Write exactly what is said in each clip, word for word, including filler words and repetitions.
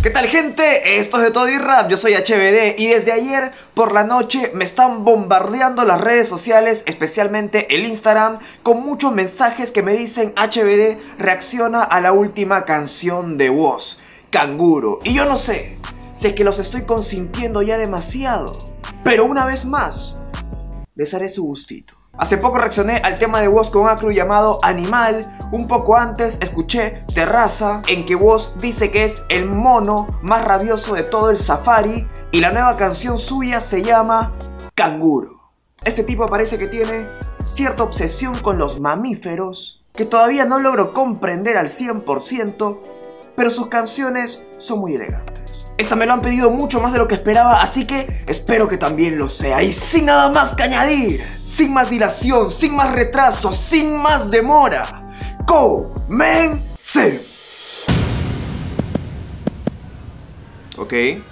¿Qué tal, gente? Esto es de Todo y Rap, yo soy H B D y desde ayer por la noche me están bombardeando las redes sociales, especialmente el Instagram, con muchos mensajes que me dicen: H B D reacciona a la última canción de Woz, Canguro. Y yo no sé, sé que los estoy consintiendo ya demasiado, pero una vez más, les haré su gustito. Hace poco reaccioné al tema de Woz con Acru llamado Animal. Un poco antes escuché Terraza, en que Woz dice que es el mono más rabioso de todo el safari. Y la nueva canción suya se llama Canguro. Este tipo parece que tiene cierta obsesión con los mamíferos, que todavía no logro comprender al cien por ciento, pero sus canciones son muy elegantes. Esta me lo han pedido mucho más de lo que esperaba, así que espero que también lo sea. Y sin nada más que añadir, sin más dilación, sin más retraso, sin más demora, ¡comencemos! Ok.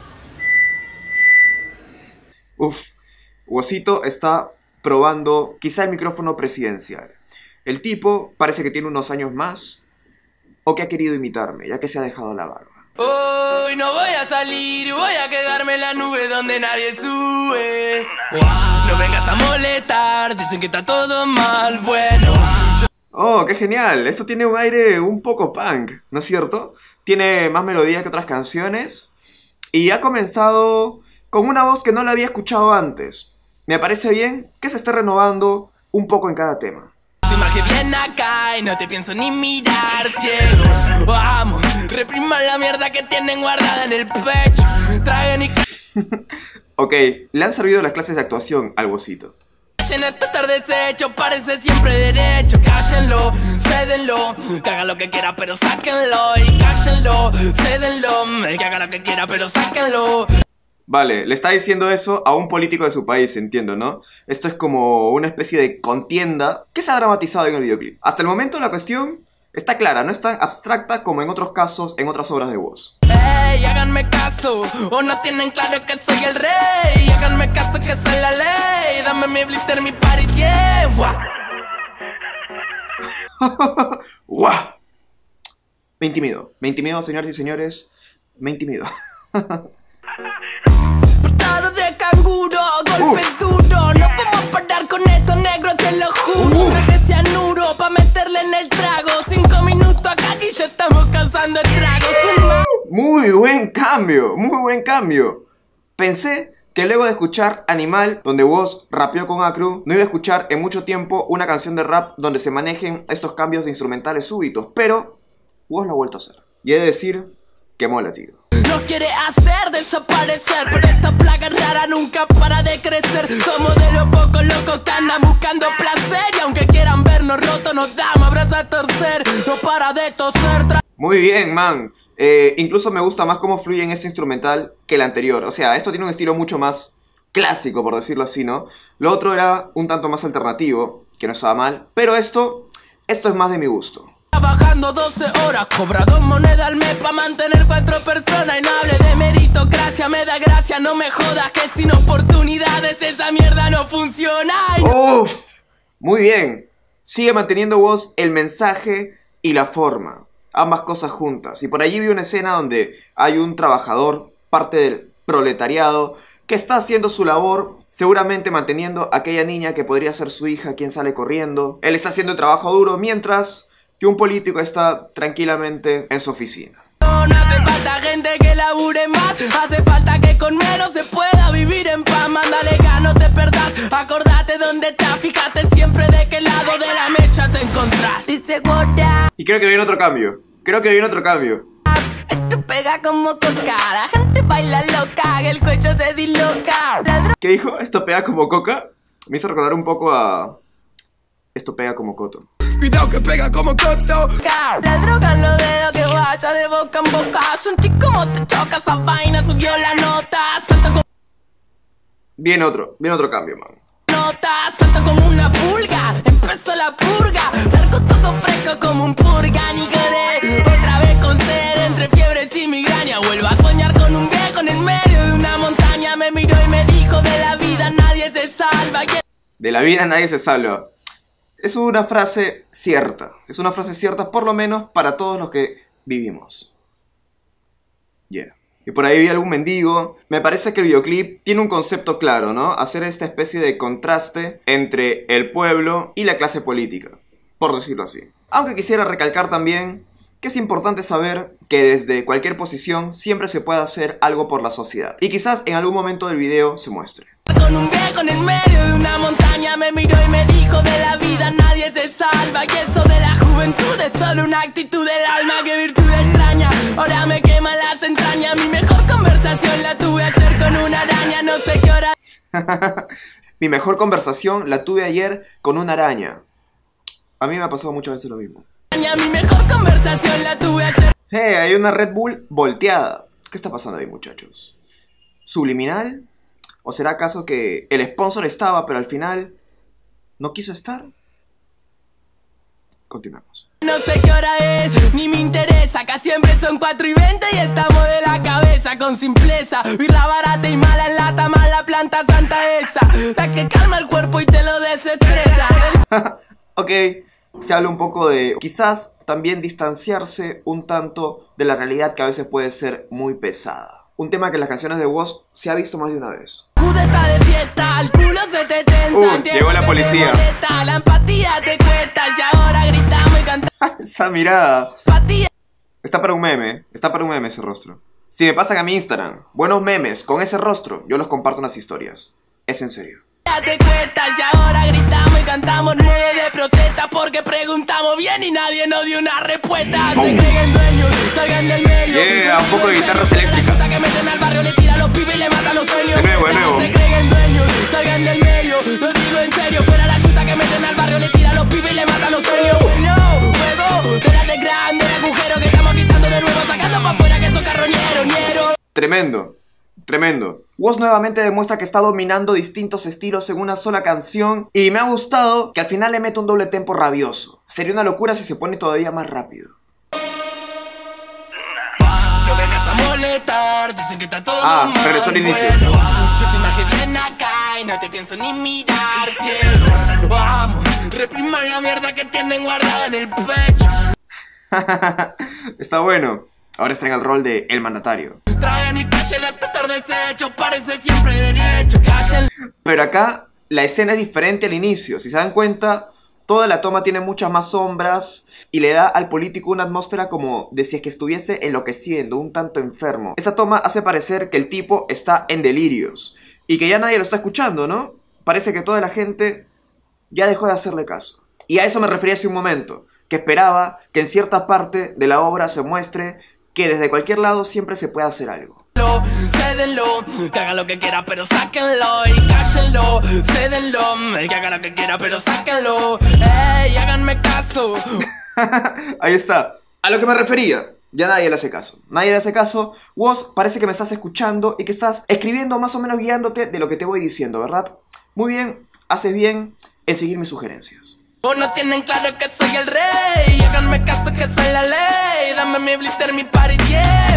Uf, Wozito está probando quizá el micrófono presidencial. El tipo parece que tiene unos años más, o que ha querido imitarme, ya que se ha dejado la barba. Hoy no voy a salir, voy a quedarme en la nube donde nadie sube. Wow. No vengas a molestar, dicen que está todo mal, bueno. Oh, qué genial, esto tiene un aire un poco punk, ¿no es cierto? Tiene más melodías que otras canciones y ha comenzado con una voz que no la había escuchado antes. Me parece bien que se esté renovando un poco en cada tema. Tu imagen bien acá y no te pienso ni mirar, ciego. Vamos, repriman la mierda que tienen guardada en el pecho. Traen y Ok, le han servido las clases de actuación al Wozito. en este estar deshecho, parece siempre derecho. Cállenlo, cédenlo, que haga lo que quiera pero sáquenlo. Y cállenlo, cédenlo, que haga lo que quiera pero sáquenlo. Vale, le está diciendo eso a un político de su país, entiendo, ¿no? Esto es como una especie de contienda que se ha dramatizado en el videoclip. Hasta el momento la cuestión está clara, no es tan abstracta como en otros casos, en otras obras de Woz. Ey, háganme caso, o no tienen claro que soy el rey. Háganme caso que soy la ley, dame mi blister, mi party cien. Guau. ¡Guau! Me intimido, me intimido, señores y señores, me intimido. Portada de canguro, golpe uh. duro. No podemos parar con esto, negro, te lo juro. uh. Traje cianuro pa' meterle en el trago. Cinco minutos acá y ya estamos causando estragos. Muy buen cambio, muy buen cambio. Pensé que luego de escuchar Animal, donde Woz rapeó con Acru, no iba a escuchar en mucho tiempo una canción de rap donde se manejen estos cambios de instrumentales súbitos, pero Woz lo ha vuelto a hacer. Y he de decir que mola, tío. Nos quiere hacer desaparecer, pero esta plaga rara nunca para de crecer. Somos de los pocos locos que andan buscando placer, y aunque quieran vernos rotos nos damos abrazos a torcer. No para de toser. Muy bien, man. Eh, incluso me gusta más cómo fluye en este instrumental que el anterior. O sea, esto tiene un estilo mucho más clásico, por decirlo así, ¿no? Lo otro era un tanto más alternativo, que no estaba mal, pero esto, esto es más de mi gusto. Trabajando doce horas, cobra dos monedas al mes para mantener cuatro personas. Y no hable de meritocracia, me da gracia, no me jodas, que sin oportunidades esa mierda no funciona. Uff, muy bien. Sigue manteniendo Woz el mensaje y la forma, ambas cosas juntas. Y por allí vi una escena donde hay un trabajador, parte del proletariado, que está haciendo su labor, seguramente manteniendo a aquella niña que podría ser su hija, quien sale corriendo. Él está haciendo el trabajo duro mientras que un político está tranquilamente en su oficina. No, no hace falta gente que labure más, hace falta que con menos se pueda vivir en paz. Mándale gas, no te perdás, acordate dónde estás, fíjate siempre de qué lado de la mecha te encontrás. Y creo que viene otro cambio, creo que viene otro cambio. Esto pega como coca, la gente baila loca, el cuello se disloca. ¿Qué dijo? ¿Esto pega como coca? Me hizo recordar un poco a... Esto pega como coto. Cuidado que pega como coto. La droga en los dedos que vaya de boca en boca. Sentí como te choca esa vaina, subió la nota. Salta como... Viene otro, viene otro cambio, man. Nota, salta como una pulga. Empezó la purga. Largo todo fresco como un purga. Ni quedé otra vez con sed entre fiebres y migraña. Vuelvo a soñar con un viejo en el medio de una montaña. Me miró y me dijo: de la vida nadie se salva. De la vida nadie se salva. Es una frase cierta, es una frase cierta por lo menos para todos los que vivimos. Yeah. y por ahí vi algún mendigo. Me parece que el videoclip tiene un concepto claro, ¿no? Hacer esta especie de contraste entre el pueblo y la clase política, por decirlo así. Aunque quisiera recalcar también que es importante saber que desde cualquier posición siempre se puede hacer algo por la sociedad. Y quizás en algún momento del video se muestre. Con un viejo en el medio de una montaña me miró y me dijo: de la vida nadie se salva, que eso de la juventud es solo una actitud del alma, que virtud extraña, ahora me quema las entrañas. Mi mejor conversación la tuve ayer con una araña, no sé qué hora. Mi mejor conversación la tuve ayer con una araña. A mí me ha pasado muchas veces lo mismo. Mi mejor conversación la tuve ayer. Hey, hay una Red Bull volteada. ¿Qué está pasando ahí, muchachos? ¿Subliminal? ¿O será acaso que el sponsor estaba, pero al final no quiso estar? Continuamos. No sé qué hora es, ni me interesa. Acá siempre son cuatro y veinte y estamos de la cabeza con simpleza. Birra barata y mala en lata, mala planta santa esa, la que calma el cuerpo y te lo desestresa. Ok, se habla un poco de quizás también distanciarse un tanto de la realidad, que a veces puede ser muy pesada. Un tema que en las canciones de Woz se ha visto más de una vez. Está de fiesta, el culo se te tensa. Uh, llegó la policía. Molesta, la empatía te cuesta y ahora gritamos y cantamos. Esa mirada. Empatía. Está para un meme, está para un meme ese rostro. Si me pasan a mi Instagram buenos memes con ese rostro, yo los comparto en las historias. Es en serio. Te cuesta y ahora gritamos y cantamos nueve de protesta porque preguntamos bien y nadie nos dio una respuesta. Se creen dueños, salgan del medio. Yeah, un poco de guitarras eléctricas. Que meten al barrio, le tira a los pibes y le matan los sueños. De nuevo, de nuevo. Se creen dueños, salgan del medio. Lo digo en serio, fuera la chuta que meten al barrio, le tira a los pibes y le matan los sueños. No, juego de la de grande agujero que estamos quitando de nuevo, sacando pa' afuera que esos carroñeros, ñeros. Tremendo. Tremendo. Woz nuevamente demuestra que está dominando distintos estilos en una sola canción, y me ha gustado que al final le mete un doble tempo rabioso. Sería una locura si se pone todavía más rápido. No vengas a molestar, dicen que está todo Ah, mal, regresó al inicio. bueno, yo te imaginé bien acá y no te pienso ni mirar, cielo. Vamos, repriman la mierda que tienen guardada en el pecho. Está bueno. Ahora está en el rol de el mandatario. Traen y callen hasta estar deshecho, parece siempre derecho, callen. Pero acá la escena es diferente al inicio. Si se dan cuenta, toda la toma tiene muchas más sombras y le da al político una atmósfera como de si es que estuviese enloqueciendo, un tanto enfermo. Esa toma hace parecer que el tipo está en delirios y que ya nadie lo está escuchando, ¿no? Parece que toda la gente ya dejó de hacerle caso. Y a eso me refería hace un momento, que esperaba que en cierta parte de la obra se muestre que desde cualquier lado siempre se puede hacer algo. Cédenlo, que haga lo que quiera pero sáquenlo y cállenlo. Cédenlo, que haga lo que quiera pero sáquenlo. Ey, háganme caso. Ahí está, a lo que me refería. Ya nadie le hace caso, nadie le hace caso. Woz, parece que me estás escuchando y que estás escribiendo más o menos guiándote de lo que te voy diciendo, ¿verdad? Muy bien, haces bien en seguir mis sugerencias. O no tienen claro que soy el rey, háganme caso que soy la ley. Dame mi blister, mi party, yeah.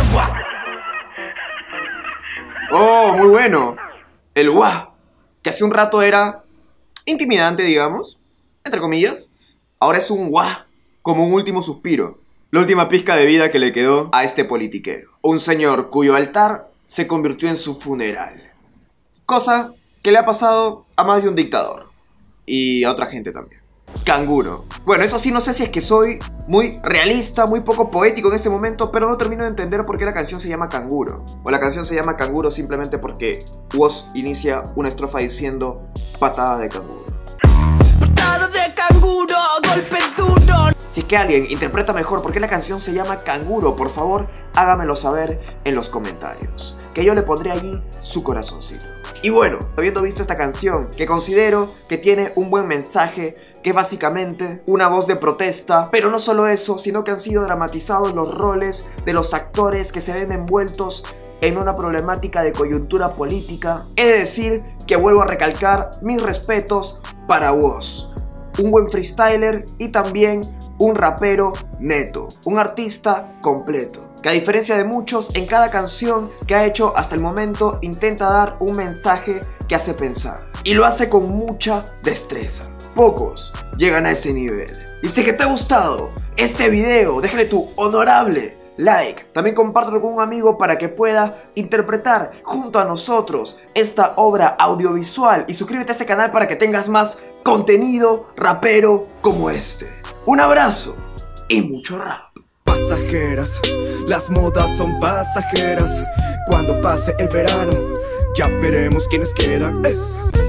Oh, muy bueno. El guau, que hace un rato era intimidante, digamos, entre comillas. Ahora es un guau, como un último suspiro, la última pizca de vida que le quedó a este politiquero. Un señor cuyo altar se convirtió en su funeral. Cosa que le ha pasado a más de un dictador. Y a otra gente también. Canguro. Bueno, eso sí, no sé si es que soy muy realista, muy poco poético en este momento, pero no termino de entender por qué la canción se llama Canguro. O la canción se llama Canguro simplemente porque Woz inicia una estrofa diciendo patada de canguro. Patada de canguro, golpe duro. Si es que alguien interpreta mejor por qué la canción se llama Canguro, por favor, hágamelo saber en los comentarios, que yo le pondré allí su corazoncito. Y bueno, habiendo visto esta canción, que considero que tiene un buen mensaje, que es básicamente una voz de protesta, pero no solo eso, sino que han sido dramatizados los roles de los actores que se ven envueltos en una problemática de coyuntura política. Es decir, que vuelvo a recalcar mis respetos para Woz, un buen freestyler y también un rapero neto, un artista completo, que a diferencia de muchos, en cada canción que ha hecho hasta el momento intenta dar un mensaje que hace pensar, y lo hace con mucha destreza. Pocos llegan a ese nivel. Y si que te ha gustado este video, déjale tu honorable like. También compártelo con un amigo para que pueda interpretar junto a nosotros esta obra audiovisual. Y suscríbete a este canal para que tengas más contenido rapero como este. Un abrazo y mucho rap. Pasajeras, las modas son pasajeras. Cuando pase el verano, ya veremos quiénes quedan. eh.